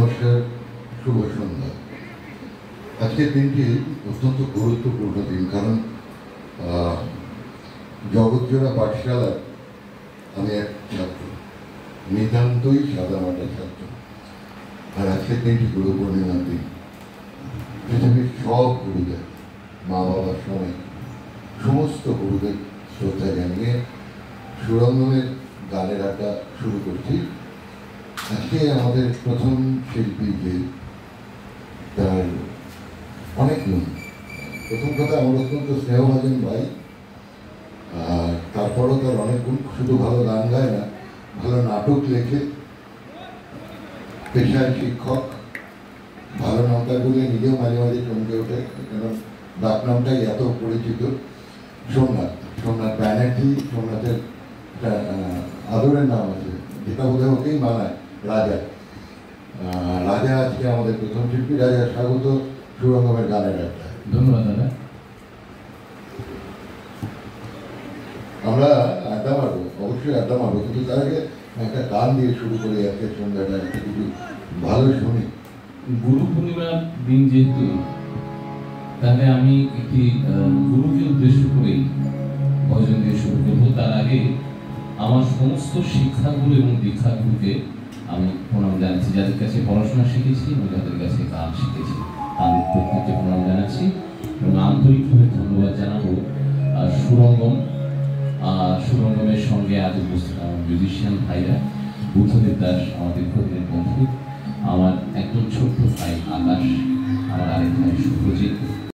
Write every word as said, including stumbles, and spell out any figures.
নমস্কার, শুভ সন্ধ্যা। আজকের দিনটি অত্যন্ত গুরুত্বপূর্ণ দিন, কারণ জগৎজোড়া পাঠশালার আমি এক ছাত্র, নিতান্তই সাদামাটা ছাত্র। আর আজকের দিনটি গুরু পূর্ণিমার দিন। পৃথিবীর সব গুরুদের, মা বাবার সমেত সমস্ত গুরুদের শ্রদ্ধা জানিয়ে সুরঙ্গমের গানের আড্ডা শুরু করছি। আজকে আমাদের প্রথম শিল্পী যে, তার অনেক গুণ। প্রথম কথা, আমার অত্যন্ত স্নেহভাজন ভাই, আর তারপরও তার অনেক গুণ। শুধু ভালো গান গায় না, ভালো নাটক লেখে, পেশায় শিক্ষক, ভালো নামটা বলে নিজেও মাঝে মাঝে চমকে ওঠে, কেন ডাক নামটাই এত পরিচিত। সোমনাথ, সোমনাথ ব্যানার্জি, সোমনাথের আদরের নাম আছে, যেটা বোধহয় ওকেই মানায়, রাজা। রাজা আজকে আমাদের প্রথম শিল্পী। রাজা, স্বাগত সুরঙ্গমের গানের একটা। ধন্যবাদ দাদা। আমরা আড্ডা মারবো, অবশ্যই আড্ডা মারবো, কিন্তু তার আগে একটা গান দিয়ে শুরু করি আজকের সন্ধ্যাটা, একটা কিছু ভালো শুনি। গুরু পূর্ণিমার দিন যেহেতু, তাহলে আমি একটি গুরুকে উদ্দেশ্য করেই ভজন দিয়ে শুরু করবো। তার আগে আমার সমস্ত শিক্ষাগুরু এবং দীক্ষাগুরুকে আমি প্রণাম জানাচ্ছি, যাদের কাছে পড়াশোনা শিখেছি এবং যাদের কাছে গান শিখেছি, তাদের প্রত্যেককে প্রণাম জানাচ্ছি এবং আন্তরিকভাবে ধন্যবাদ জানাবো সুরঙ্গম সুরঙ্গমের সঙ্গে আজ উপস্থিত আমার মিউজিশিয়ান ভাইরা, বুদ্ধদেব দাস আমাদের প্রতিদিন বন্ধু, আমার একদম ছোট্ট ভাই আকাশ, আমার আরেক ভাই শুভজিৎ,